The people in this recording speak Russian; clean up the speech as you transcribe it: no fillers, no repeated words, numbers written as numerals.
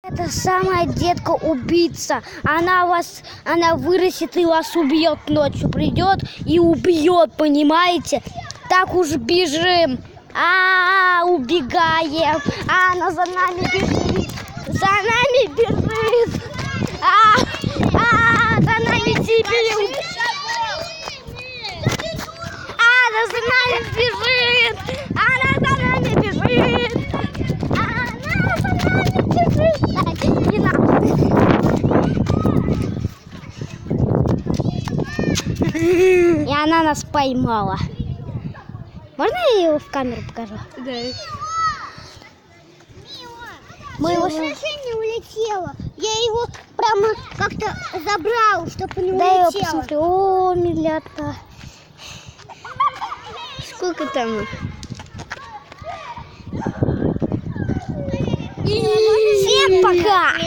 Это самая детка-убийца. Она вырастет и вас убьет ночью. Придет и убьет, понимаете? Так уж бежим. Убегаем. Она за нами бежит. За нами бежит. За нами тебе. Она за нами бежит. Она за нами бежит. И она нас поймала. Можно я его в камеру покажу? Да. Машина улетела. Я его прямо как-то забрал, чтобы не улетело. Дай я посмотрю. О, милята. Сколько там их? Всем пока!